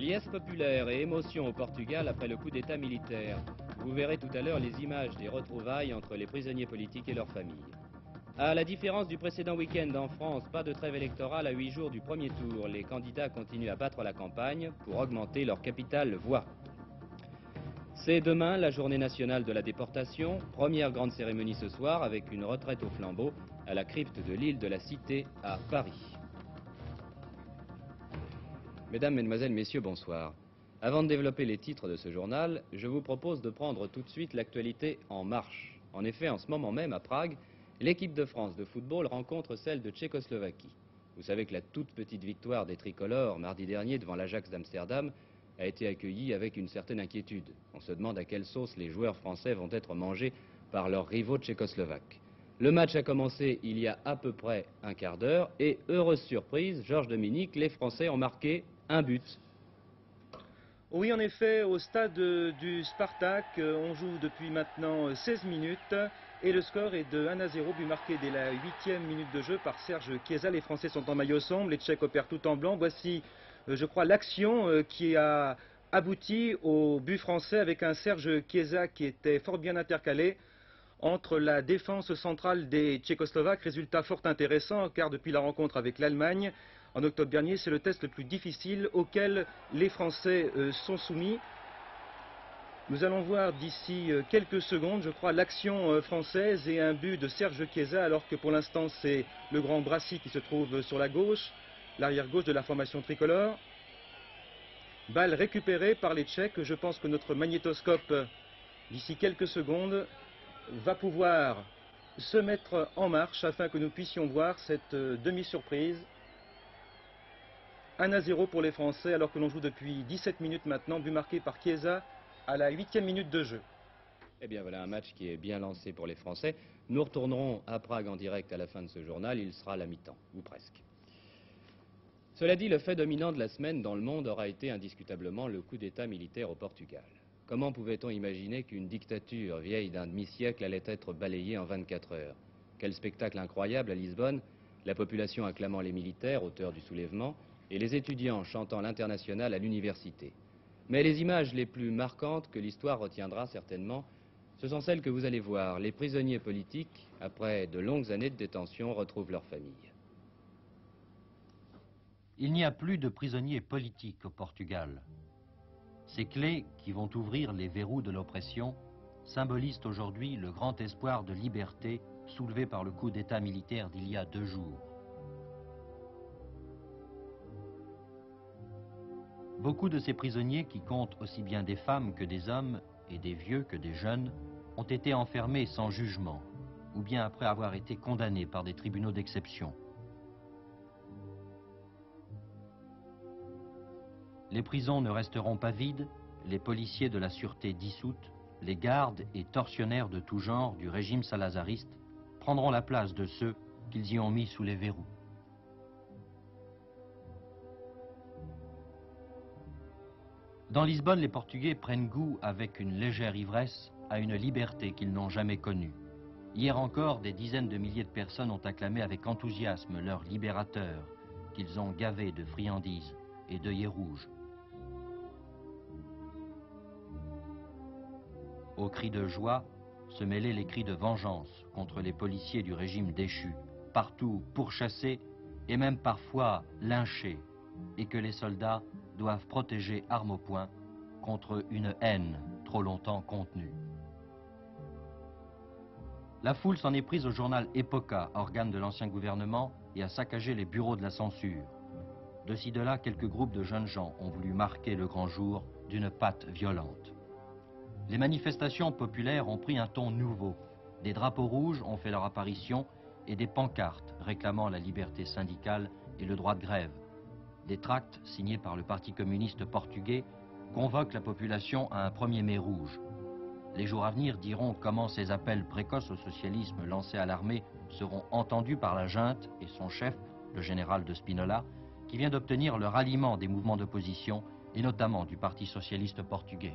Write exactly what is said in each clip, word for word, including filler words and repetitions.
Liesse populaire et émotion au Portugal après le coup d'état militaire. Vous verrez tout à l'heure les images des retrouvailles entre les prisonniers politiques et leurs familles. À la différence du précédent week-end en France, pas de trêve électorale à huit jours du premier tour. Les candidats continuent à battre la campagne pour augmenter leur capital voix. C'est demain la journée nationale de la déportation, première grande cérémonie ce soir avec une retraite au flambeau à la crypte de l'île de la Cité à Paris. Mesdames, Mesdemoiselles, Messieurs, bonsoir. Avant de développer les titres de ce journal, je vous propose de prendre tout de suite l'actualité en marche. En effet, en ce moment même, à Prague, l'équipe de France de football rencontre celle de Tchécoslovaquie. Vous savez que la toute petite victoire des tricolores mardi dernier devant l'Ajax d'Amsterdam a été accueillie avec une certaine inquiétude. On se demande à quelle sauce les joueurs français vont être mangés par leurs rivaux tchécoslovaques. Le match a commencé il y a à peu près un quart d'heure et, heureuse surprise, Georges Dominique, les Français ont marqué un but. Oui, en effet, au stade du Spartak, on joue depuis maintenant seize minutes et le score est de un à zéro, but marqué dès la huitième minute de jeu par Serge Chiesa. Les Français sont en maillot sombre, les Tchèques opèrent tout en blanc. Voici, je crois, l'action qui a abouti au but français avec un Serge Chiesa qui était fort bien intercalé entre la défense centrale des Tchécoslovaques. Résultat fort intéressant car depuis la rencontre avec l'Allemagne en octobre dernier, c'est le test le plus difficile auquel les Français euh, sont soumis. Nous allons voir d'ici euh, quelques secondes, je crois, l'action euh, française et un but de Serge Chiesa, alors que pour l'instant c'est le grand Brassi qui se trouve sur la gauche, l'arrière gauche de la formation tricolore. Balle récupérée par les Tchèques. Je pense que notre magnétoscope, d'ici quelques secondes, va pouvoir se mettre en marche afin que nous puissions voir cette euh, demi-surprise. un à zéro pour les Français alors que l'on joue depuis dix-sept minutes maintenant, but marqué par Chiesa à la huitième minute de jeu. Eh bien voilà un match qui est bien lancé pour les Français. Nous retournerons à Prague en direct à la fin de ce journal, il sera à la mi-temps, ou presque. Cela dit, le fait dominant de la semaine dans le monde aura été indiscutablement le coup d'état militaire au Portugal. Comment pouvait-on imaginer qu'une dictature vieille d'un demi-siècle allait être balayée en vingt-quatre heures? Quel spectacle incroyable à Lisbonne, la population acclamant les militaires, auteurs du soulèvement, et les étudiants chantant l'international à l'université. Mais les images les plus marquantes que l'histoire retiendra certainement, ce sont celles que vous allez voir. Les prisonniers politiques, après de longues années de détention, retrouvent leur famille. Il n'y a plus de prisonniers politiques au Portugal. Ces clés qui vont ouvrir les verrous de l'oppression symbolisent aujourd'hui le grand espoir de liberté soulevé par le coup d'état militaire d'il y a deux jours. Beaucoup de ces prisonniers, qui comptent aussi bien des femmes que des hommes et des vieux que des jeunes, ont été enfermés sans jugement, ou bien après avoir été condamnés par des tribunaux d'exception. Les prisons ne resteront pas vides, les policiers de la sûreté dissoute, les gardes et tortionnaires de tout genre du régime salazariste prendront la place de ceux qu'ils y ont mis sous les verrous. Dans Lisbonne, les Portugais prennent goût avec une légère ivresse à une liberté qu'ils n'ont jamais connue. Hier encore, des dizaines de milliers de personnes ont acclamé avec enthousiasme leur libérateur, qu'ils ont gavé de friandises et d'œillets rouges. Aux cris de joie se mêlaient les cris de vengeance contre les policiers du régime déchu, partout pourchassés et même parfois lynchés, et que les soldats doivent protéger armes au poing contre une haine trop longtemps contenue. La foule s'en est prise au journal Época, organe de l'ancien gouvernement, et a saccagé les bureaux de la censure. De ci de là, quelques groupes de jeunes gens ont voulu marquer le grand jour d'une patte violente. Les manifestations populaires ont pris un ton nouveau. Des drapeaux rouges ont fait leur apparition et des pancartes réclamant la liberté syndicale et le droit de grève. Des tracts signés par le Parti communiste portugais convoquent la population à un premier mai rouge. Les jours à venir diront comment ces appels précoces au socialisme lancés à l'armée seront entendus par la junte et son chef, le général de Spinola, qui vient d'obtenir le ralliement des mouvements d'opposition et notamment du Parti socialiste portugais.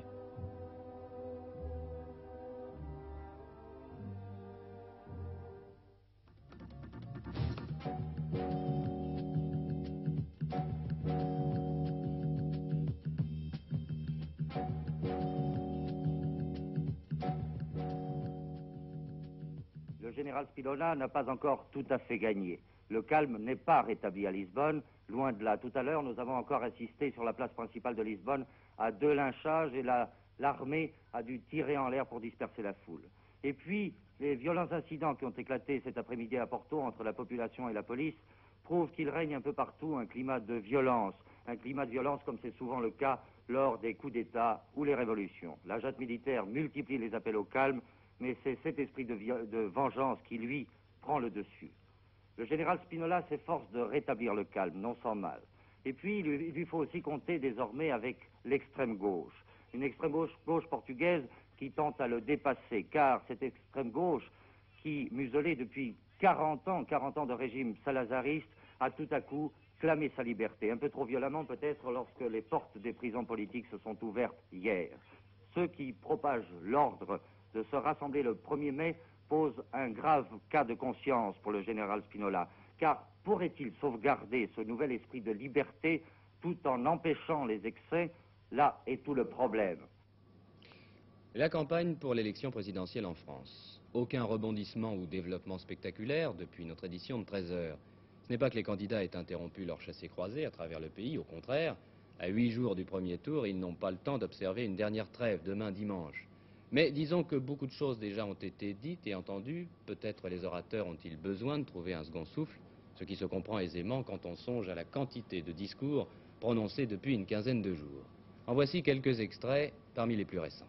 général Spinola n'a pas encore tout à fait gagné. Le calme n'est pas rétabli à Lisbonne, loin de là. Tout à l'heure, nous avons encore assisté sur la place principale de Lisbonne à deux lynchages et l'armée a dû tirer en l'air pour disperser la foule. Et puis, les violents incidents qui ont éclaté cet après-midi à Porto entre la population et la police prouvent qu'il règne un peu partout un climat de violence. Un climat de violence comme c'est souvent le cas lors des coups d'État ou les révolutions. La junte militaire multiplie les appels au calme, mais c'est cet esprit de, de vengeance qui, lui, prend le dessus. Le général Spinola s'efforce de rétablir le calme, non sans mal. Et puis, il lui, il lui faut aussi compter désormais avec l'extrême gauche. Une extrême gauche, gauche portugaise qui tente à le dépasser, car cette extrême gauche, qui, muselée depuis quarante ans, quarante ans de régime salazariste, a tout à coup clamé sa liberté, un peu trop violemment peut-être lorsque les portes des prisons politiques se sont ouvertes hier. Ceux qui propagent l'ordre de se rassembler le premier mai posent un grave cas de conscience pour le général Spinola, car pourrait-il sauvegarder ce nouvel esprit de liberté tout en empêchant les excès? Là est tout le problème. La campagne pour l'élection présidentielle en France. Aucun rebondissement ou développement spectaculaire depuis notre édition de treize heures. Ce n'est pas que les candidats aient interrompu leur chassé-croisé à travers le pays, au contraire. À huit jours du premier tour, ils n'ont pas le temps d'observer une dernière trêve, demain dimanche. Mais disons que beaucoup de choses déjà ont été dites et entendues. Peut-être les orateurs ont-ils besoin de trouver un second souffle, ce qui se comprend aisément quand on songe à la quantité de discours prononcés depuis une quinzaine de jours. En voici quelques extraits parmi les plus récents.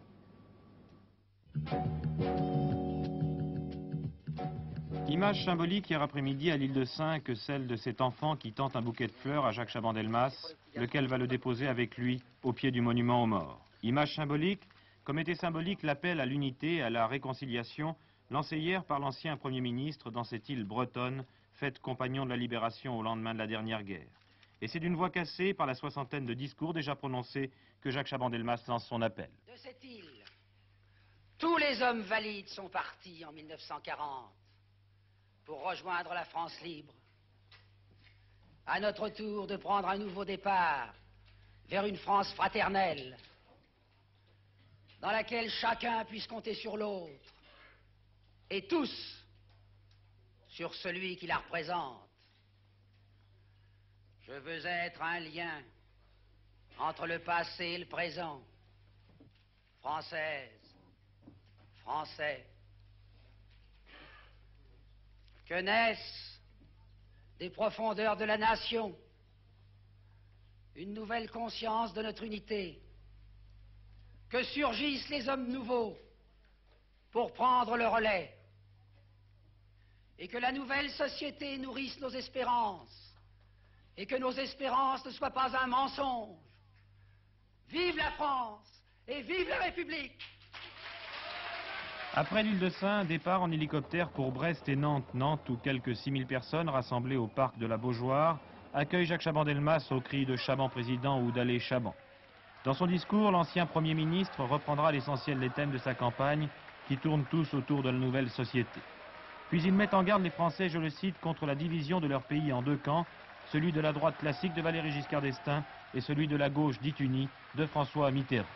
Image symbolique hier après-midi à l'île de Saint que celle de cet enfant qui tente un bouquet de fleurs à Jacques Chaban-Delmas, lequel va le déposer avec lui au pied du monument aux morts. Image symbolique, comme était symbolique l'appel à l'unité, à la réconciliation, lancé hier par l'ancien Premier ministre dans cette île bretonne, faite compagnon de la libération au lendemain de la dernière guerre. Et c'est d'une voix cassée par la soixantaine de discours déjà prononcés que Jacques Chaban-Delmas lance son appel. De cette île, tous les hommes valides sont partis en mille neuf cent quarante pour rejoindre la France libre. À notre tour de prendre un nouveau départ vers une France fraternelle, dans laquelle chacun puisse compter sur l'autre, et tous sur celui qui la représente. Je veux être un lien entre le passé et le présent. Française, Français, que naisse des profondeurs de la nation une nouvelle conscience de notre unité, que surgissent les hommes nouveaux pour prendre le relais, et que la nouvelle société nourrisse nos espérances, et que nos espérances ne soient pas un mensonge. Vive la France et vive la République! Après l'île de Saint, départ en hélicoptère pour Brest et Nantes. Nantes, où quelques six mille personnes rassemblées au parc de la Beaujoire accueillent Jacques Chaban-Delmas au cri de Chaban président ou d'Allez Chaban. Dans son discours, l'ancien Premier ministre reprendra l'essentiel des thèmes de sa campagne, qui tournent tous autour de la nouvelle société. Puis il met en garde les Français, je le cite, contre la division de leur pays en deux camps, celui de la droite classique de Valéry Giscard d'Estaing et celui de la gauche dite unie de François Mitterrand.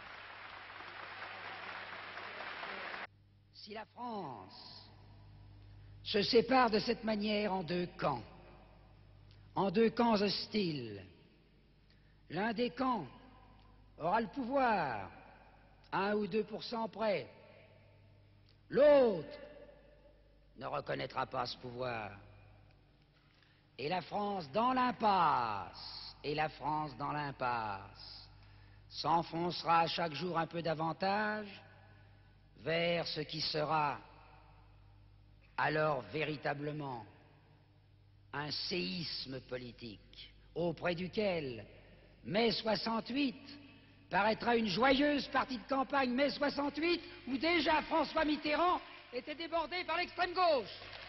Si la France se sépare de cette manière en deux camps, en deux camps hostiles, l'un des camps aura le pouvoir, un ou deux pour cent près. L'autre ne reconnaîtra pas ce pouvoir. Et la France dans l'impasse, et la France dans l'impasse, s'enfoncera chaque jour un peu davantage vers ce qui sera alors véritablement un séisme politique, auprès duquel mai soixante-huit paraîtra une joyeuse partie de campagne, mai soixante-huit, où déjà François Mitterrand était débordé par l'extrême gauche.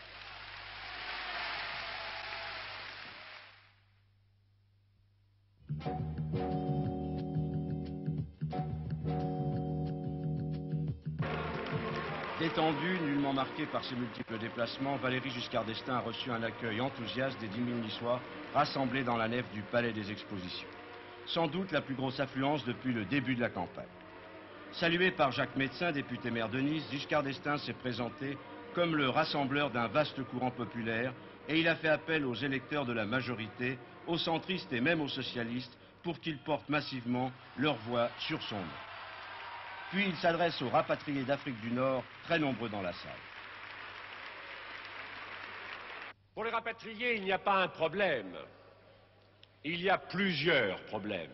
Détendu, nullement marqué par ses multiples déplacements, Valéry Giscard d'Estaing a reçu un accueil enthousiaste des dix mille Niçois rassemblés dans la nef du Palais des Expositions. Sans doute la plus grosse affluence depuis le début de la campagne. Salué par Jacques Médecin, député maire de Nice, Giscard d'Estaing s'est présenté comme le rassembleur d'un vaste courant populaire, et il a fait appel aux électeurs de la majorité, aux centristes et même aux socialistes, pour qu'ils portent massivement leur voix sur son nom. Puis il s'adresse aux rapatriés d'Afrique du Nord, très nombreux dans la salle. Pour les rapatriés, il n'y a pas un problème. Il y a plusieurs problèmes.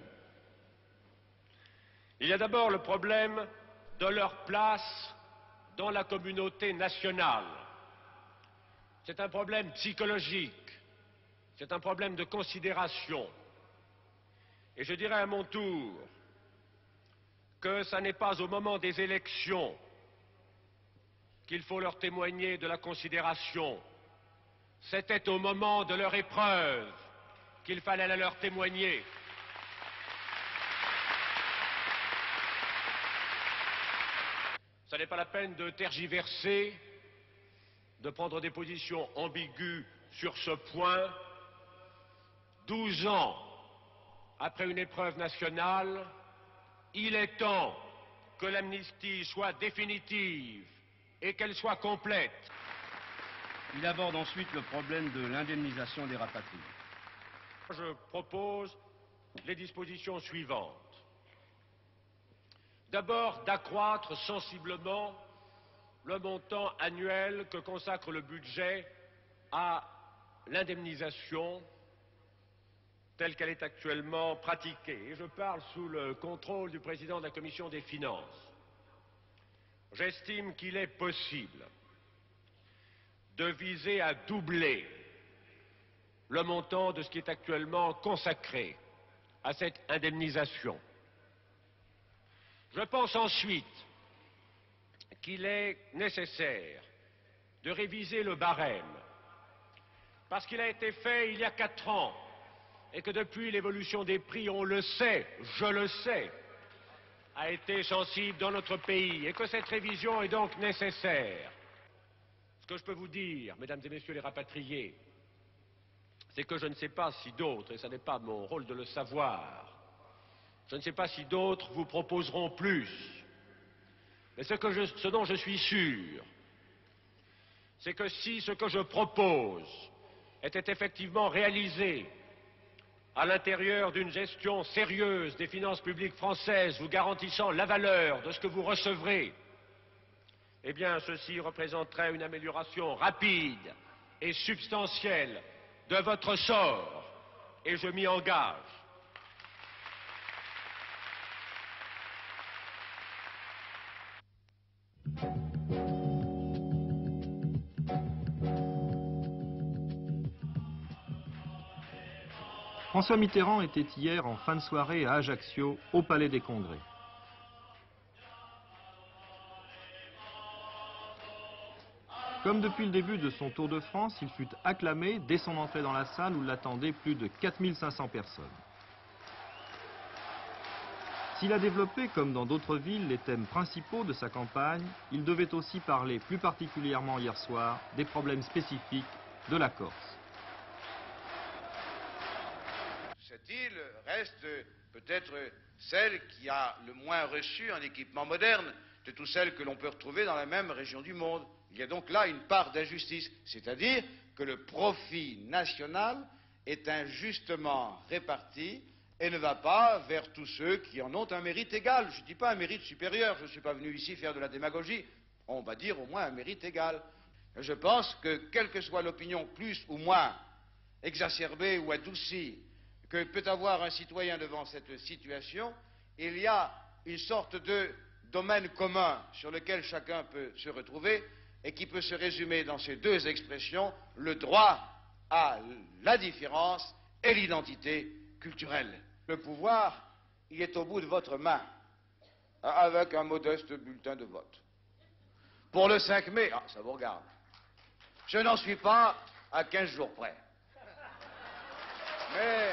Il y a d'abord le problème de leur place dans la communauté nationale. C'est un problème psychologique, c'est un problème de considération. Et je dirais à mon tour que ce n'est pas au moment des élections qu'il faut leur témoigner de la considération. C'était au moment de leur épreuve qu'il fallait la leur témoigner. Ce n'est pas la peine de tergiverser, de prendre des positions ambiguës sur ce point. Douze ans après une épreuve nationale, il est temps que l'amnistie soit définitive et qu'elle soit complète. Il aborde ensuite le problème de l'indemnisation des rapatriés. Je propose les dispositions suivantes. D'abord, d'accroître sensiblement le montant annuel que consacre le budget à l'indemnisation telle qu'elle est actuellement pratiquée. Et je parle sous le contrôle du président de la Commission des finances. J'estime qu'il est possible de viser à doubler le montant de ce qui est actuellement consacré à cette indemnisation. Je pense ensuite qu'il est nécessaire de réviser le barème, parce qu'il a été fait il y a quatre ans, et que depuis l'évolution des prix, on le sait, je le sais, a été sensible dans notre pays, et que cette révision est donc nécessaire. Ce que je peux vous dire, mesdames et messieurs les rapatriés, c'est que je ne sais pas si d'autres, et ce n'est pas mon rôle de le savoir, je ne sais pas si d'autres vous proposeront plus. Mais ce, que je, ce dont je suis sûr, c'est que si ce que je propose était effectivement réalisé à l'intérieur d'une gestion sérieuse des finances publiques françaises, vous garantissant la valeur de ce que vous recevrez, eh bien, ceci représenterait une amélioration rapide et substantielle de votre sort, et je m'y engage. François Mitterrand était hier en fin de soirée à Ajaccio, au Palais des Congrès. Comme depuis le début de son Tour de France, il fut acclamé dès son entrée dans la salle où l'attendaient plus de quatre mille cinq cents personnes. S'il a développé, comme dans d'autres villes, les thèmes principaux de sa campagne, il devait aussi parler plus particulièrement hier soir des problèmes spécifiques de la Corse. Cette île reste peut-être celle qui a le moins reçu un équipement moderne de toutes celles que l'on peut retrouver dans la même région du monde. Il y a donc là une part d'injustice, c'est-à-dire que le profit national est injustement réparti et ne va pas vers tous ceux qui en ont un mérite égal. Je ne dis pas un mérite supérieur, je ne suis pas venu ici faire de la démagogie, on va dire au moins un mérite égal. Je pense que quelle que soit l'opinion plus ou moins exacerbée ou adoucie que peut avoir un citoyen devant cette situation, il y a une sorte de domaine commun sur lequel chacun peut se retrouver et qui peut se résumer dans ces deux expressions, le droit à la différence et l'identité culturelle. Le pouvoir, il est au bout de votre main, avec un modeste bulletin de vote. Pour le cinq mai, ah, ça vous regarde, je n'en suis pas à quinze jours près. Mais...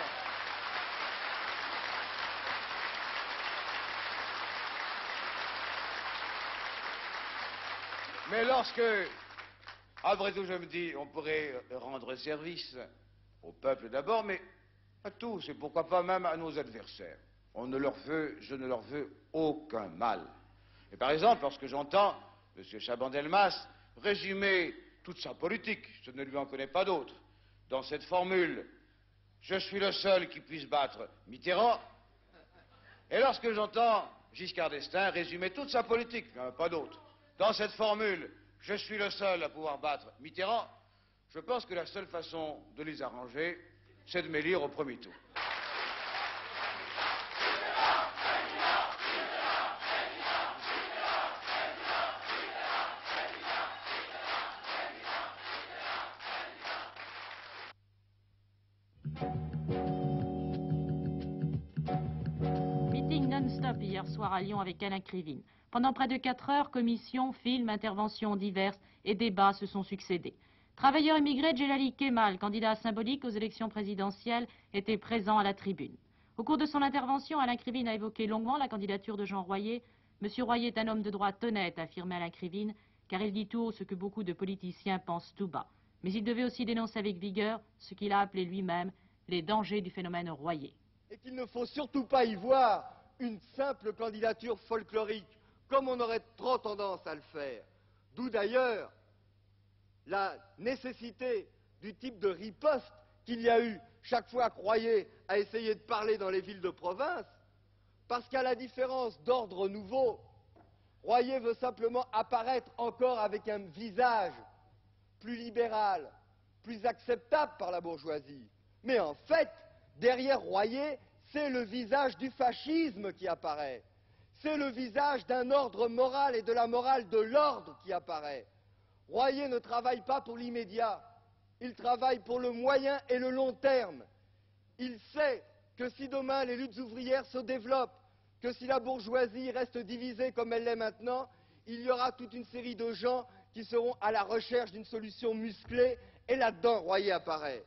Mais lorsque, après tout, je me dis, on pourrait rendre service au peuple d'abord, mais à tous, et pourquoi pas même à nos adversaires. On ne leur veut, je ne leur veux aucun mal. Et par exemple, lorsque j'entends M. Chaban-Delmas résumer toute sa politique, je ne lui en connais pas d'autre, dans cette formule « Je suis le seul qui puisse battre Mitterrand », et lorsque j'entends Giscard d'Estaing résumer toute sa politique, il n'y en a pas d'autre, dans cette formule « Je suis le seul à pouvoir battre Mitterrand », je pense que la seule façon de les arranger, c'est de m'élire au premier tour. Meeting non-stop hier soir à Lyon avec Alain Krivine. Pendant près de quatre heures, commissions, films, interventions diverses et débats se sont succédés. Travailleur immigré Djelali Kemal, candidat symbolique aux élections présidentielles, était présent à la tribune. Au cours de son intervention, Alain Krivine a évoqué longuement la candidature de Jean Royer. Monsieur Royer est un homme de droite honnête, a affirmé Alain Krivine, car il dit tout haut ce que beaucoup de politiciens pensent tout bas. Mais il devait aussi dénoncer avec vigueur ce qu'il a appelé lui-même les dangers du phénomène Royer. Et qu'il ne faut surtout pas y voir une simple candidature folklorique, comme on aurait trop tendance à le faire. D'où d'ailleurs la nécessité du type de riposte qu'il y a eu chaque fois que Royer a essayé de parler dans les villes de province, parce qu'à la différence d'ordre nouveau, Royer veut simplement apparaître encore avec un visage plus libéral, plus acceptable par la bourgeoisie. Mais en fait, derrière Royer, c'est le visage du fascisme qui apparaît. C'est le visage d'un ordre moral et de la morale de l'ordre qui apparaît. Royer ne travaille pas pour l'immédiat, il travaille pour le moyen et le long terme. Il sait que si demain les luttes ouvrières se développent, que si la bourgeoisie reste divisée comme elle l'est maintenant, il y aura toute une série de gens qui seront à la recherche d'une solution musclée, et là-dedans, Royer apparaît.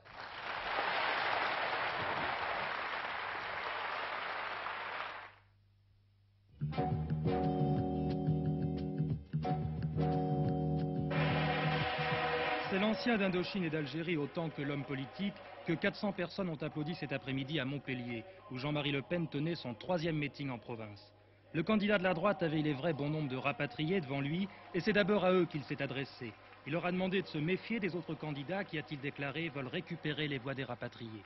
C'est l'ancien d'Indochine et d'Algérie autant que l'homme politique que quatre cents personnes ont applaudi cet après-midi à Montpellier, où Jean-Marie Le Pen tenait son troisième meeting en province. Le candidat de la droite avait, il est vrai, bon nombre de rapatriés devant lui, et c'est d'abord à eux qu'il s'est adressé. Il leur a demandé de se méfier des autres candidats qui, a-t-il déclaré, veulent récupérer les voix des rapatriés.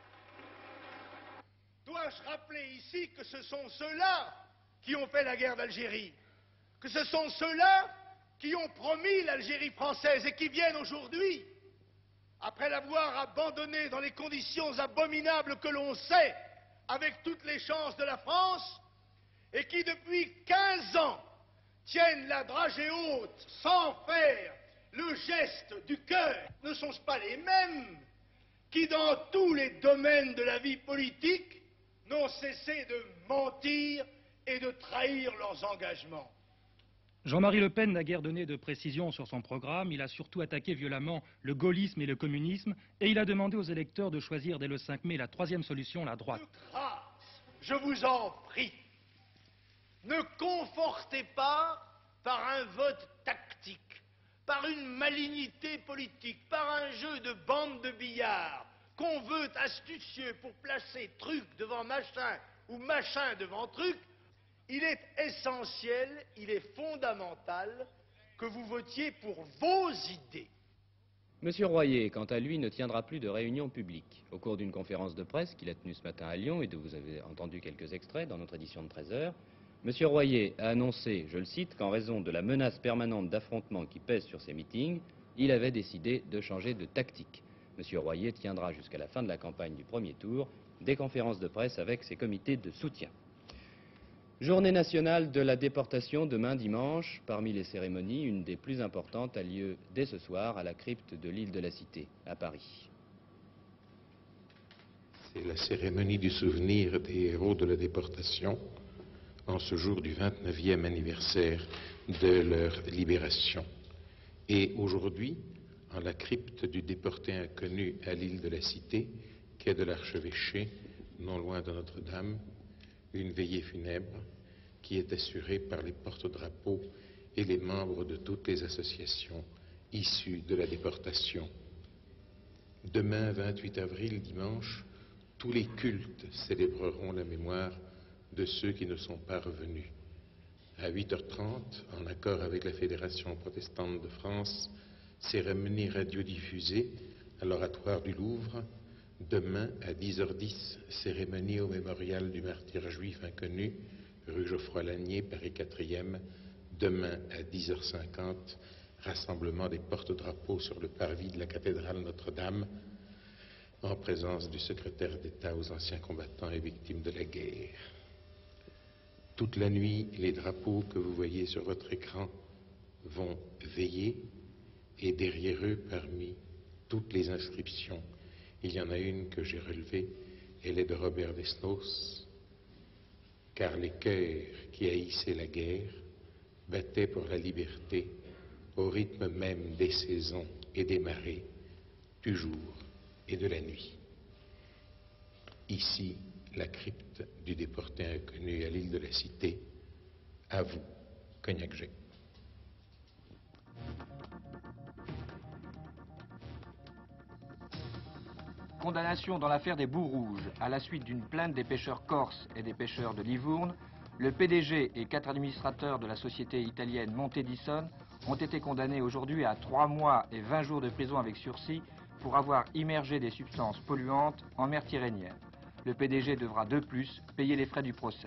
Dois-je rappeler ici que ce sont ceux-là qui ont fait la guerre d'Algérie, que ce sont ceux-là qui ont promis l'Algérie française et qui viennent aujourd'hui, après l'avoir abandonnée dans les conditions abominables que l'on sait, avec toutes les chances de la France, et qui depuis quinze ans tiennent la dragée haute sans faire le geste du cœur. Ne sont-ce pas les mêmes qui, dans tous les domaines de la vie politique, n'ont cessé de mentir et de trahir leurs engagements? Jean-Marie Le Pen n'a guère donné de précision sur son programme, il a surtout attaqué violemment le gaullisme et le communisme, et il a demandé aux électeurs de choisir dès le cinq mai la troisième solution, la droite. De grâce, je vous en prie, ne confortez pas par un vote tactique, par une malignité politique, par un jeu de bande de billard, qu'on veut astucieux pour placer truc devant machin ou machin devant truc. Il est essentiel, il est fondamental que vous votiez pour vos idées. Monsieur Royer, quant à lui, ne tiendra plus de réunion publique. Au cours d'une conférence de presse qu'il a tenue ce matin à Lyon et dont vous avez entendu quelques extraits dans notre édition de treize heures, Monsieur Royer a annoncé, je le cite, qu'en raison de la menace permanente d'affrontement qui pèse sur ses meetings, il avait décidé de changer de tactique. Monsieur Royer tiendra jusqu'à la fin de la campagne du premier tour des conférences de presse avec ses comités de soutien. Journée nationale de la déportation demain dimanche. Parmi les cérémonies, une des plus importantes a lieu dès ce soir à la crypte de l'île de la Cité, à Paris. C'est la cérémonie du souvenir des héros de la déportation en ce jour du vingt-neuvième anniversaire de leur libération. Et aujourd'hui, en la crypte du déporté inconnu à l'île de la Cité, quai de l'Archevêché, non loin de Notre-Dame, une veillée funèbre qui est assurée par les porte-drapeaux et les membres de toutes les associations issues de la déportation. Demain, vingt-huit avril, dimanche, tous les cultes célébreront la mémoire de ceux qui ne sont pas revenus. À huit heures trente, en accord avec la Fédération protestante de France, cérémonie radiodiffusée à l'Oratoire du Louvre. Demain, à dix heures dix, cérémonie au mémorial du martyr juif inconnu, rue Geoffroy-Lanier, Paris quatrième. Demain, à dix heures cinquante, rassemblement des porte-drapeaux sur le parvis de la cathédrale Notre-Dame, en présence du secrétaire d'État aux anciens combattants et victimes de la guerre. Toute la nuit, les drapeaux que vous voyez sur votre écran vont veiller, et derrière eux, parmi toutes les inscriptions, il y en a une que j'ai relevée, elle est de Robert Desnos, car les cœurs qui haïssaient la guerre battaient pour la liberté au rythme même des saisons et des marées, du jour et de la nuit. Ici, la crypte du déporté inconnu à l'île de la Cité. À vous, Cognac-Jet. Condamnation dans l'affaire des boues rouges. À la suite d'une plainte des pêcheurs corses et des pêcheurs de Livourne, le P D G et quatre administrateurs de la société italienne Monte Edison ont été condamnés aujourd'hui à trois mois et vingt jours de prison avec sursis pour avoir immergé des substances polluantes en mer Tyrrhénienne. Le P D G devra de plus payer les frais du procès.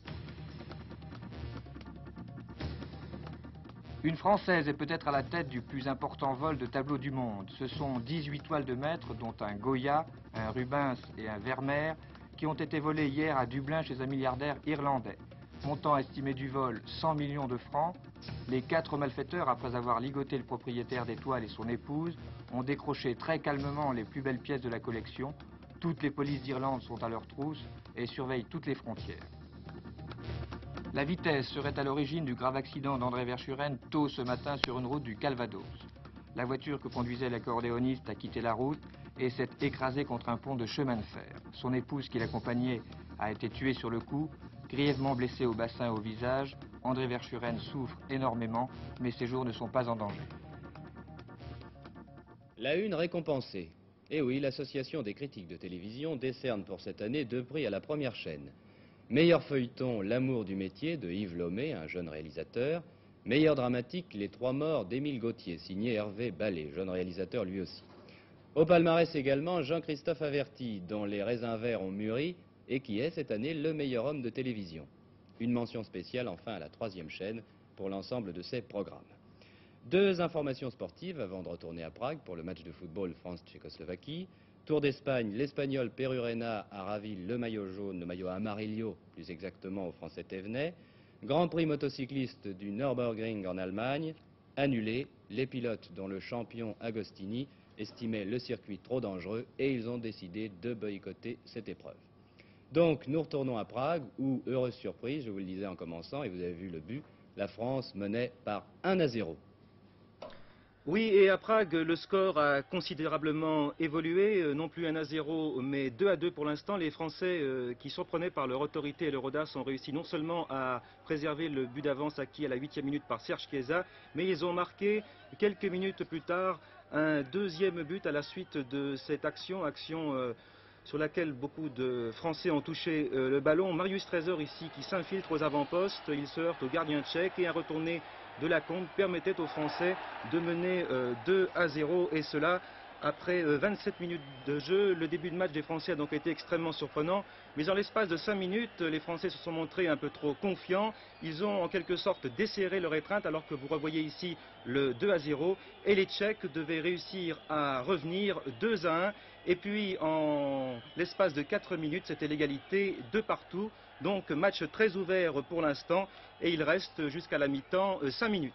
Une Française est peut-être à la tête du plus important vol de tableaux du monde. Ce sont dix-huit toiles de maître, dont un Goya, un Rubens et un Vermeer, qui ont été volés hier à Dublin chez un milliardaire irlandais. Montant estimé du vol cent millions de francs, les quatre malfaiteurs, après avoir ligoté le propriétaire des toiles et son épouse, ont décroché très calmement les plus belles pièces de la collection. Toutes les polices d'Irlande sont à leur trousse et surveillent toutes les frontières. La vitesse serait à l'origine du grave accident d'André Verschuren tôt ce matin sur une route du Calvados. La voiture que conduisait l'accordéoniste a quitté la route et s'est écrasée contre un pont de chemin de fer. Son épouse qui l'accompagnait a été tuée sur le coup, grièvement blessée au bassin et au visage. André Verschuren souffre énormément, mais ses jours ne sont pas en danger. La une récompensée. Eh oui, l'association des critiques de télévision décerne pour cette année deux prix à la première chaîne. Meilleur feuilleton, L'amour du métier de Yves Lomé, un jeune réalisateur. Meilleur dramatique, Les trois morts d'Émile Gautier, signé Hervé Ballet, jeune réalisateur lui aussi. Au palmarès également, Jean-Christophe Averty, dont Les raisins verts ont mûri et qui est cette année le meilleur homme de télévision. Une mention spéciale enfin à la troisième chaîne pour l'ensemble de ses programmes. Deux informations sportives avant de retourner à Prague pour le match de football France-Tchécoslovaquie. Tour d'Espagne, l'Espagnol Perurena a ravi le maillot jaune, le maillot amarillo, plus exactement au Français Thévenet. Grand Prix motocycliste du Nürburgring en Allemagne, annulé. Les pilotes, dont le champion Agostini, estimaient le circuit trop dangereux et ils ont décidé de boycotter cette épreuve. Donc nous retournons à Prague où, heureuse surprise, je vous le disais en commençant et vous avez vu le but, la France menait par un à zéro. Oui, et à Prague, le score a considérablement évolué, euh, non plus un à zéro, mais deux à deux pour l'instant. Les Français, euh, qui surprenaient par leur autorité et leur audace, ont réussi non seulement à préserver le but d'avance acquis à la huitième minute par Serge Chiesa, mais ils ont marqué quelques minutes plus tard un deuxième but à la suite de cette action, action euh, sur laquelle beaucoup de Français ont touché euh, le ballon. Marius Trésor ici qui s'infiltre aux avant-postes, il se heurte au gardien tchèque et un retourné de Lacombe permettait aux Français de mener euh, deux à zéro et cela après euh, vingt-sept minutes de jeu. Le début de match des Français a donc été extrêmement surprenant, mais en l'espace de cinq minutes, les Français se sont montrés un peu trop confiants. Ils ont en quelque sorte desserré leur étreinte alors que vous revoyez ici le deux à zéro et les Tchèques devaient réussir à revenir deux à un et puis en l'espace de quatre minutes, c'était l'égalité de partout. Donc match très ouvert pour l'instant et il reste jusqu'à la mi-temps cinq minutes.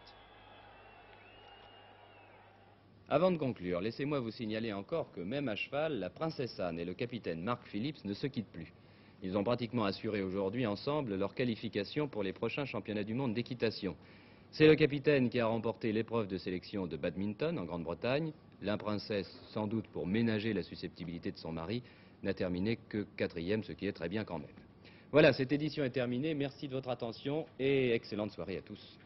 Avant de conclure, laissez-moi vous signaler encore que même à cheval, la princesse Anne et le capitaine Mark Phillips ne se quittent plus. Ils ont pratiquement assuré aujourd'hui ensemble leur qualification pour les prochains championnats du monde d'équitation. C'est le capitaine qui a remporté l'épreuve de sélection de badminton en Grande-Bretagne. La princesse, sans doute pour ménager la susceptibilité de son mari, n'a terminé que quatrième, ce qui est très bien quand même. Voilà, cette édition est terminée. Merci de votre attention et excellente soirée à tous.